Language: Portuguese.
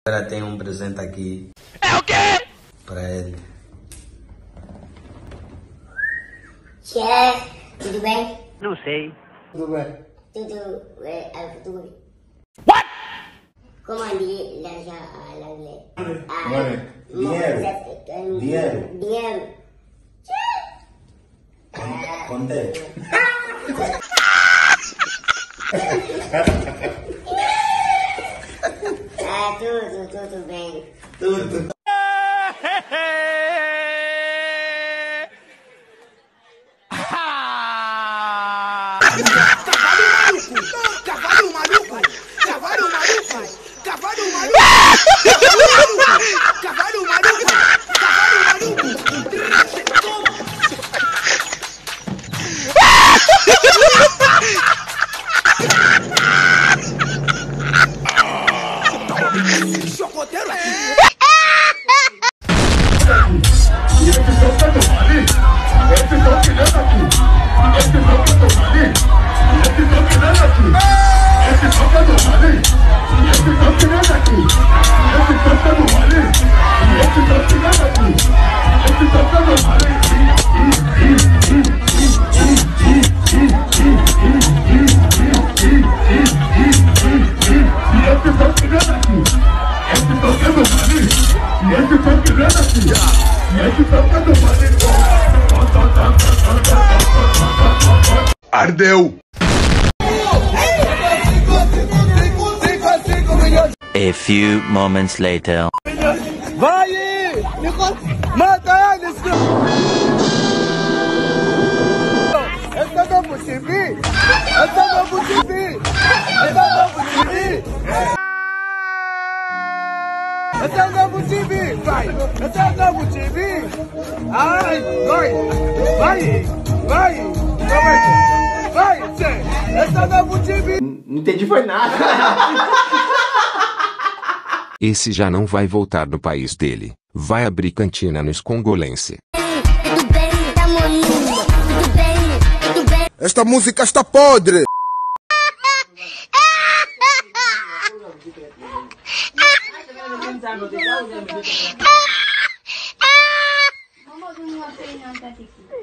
Agora tem um presente aqui. É o quê? Pra ele. Tia, tudo bem? Não sei. Tudo bem. Tudo bem. What? Como andi lá já Money. Dinheiro. Dinheiro. Contei. Tudo bem. Tudo. Cavalo maluco! Cavalo maluco! Cavalo maluco! Cavalo maluco! Cavalo maluco! Chocoteiro aqui! Ardeu! A few moments later. Vai! Mata eles! Essa não é possível! Essa não é possível! Essa não é possível! Essa não é possível! Vai! Essa não é possível! Ai! Vai! Vai! Vai! Vai! Essa não é possível! Não entendi foi nada. Esse já não vai voltar no país dele. Vai abrir cantina no Escongolense. Tudo bem, tá morrendo. Tudo bem. Esta música está podre! Vamos a una pena,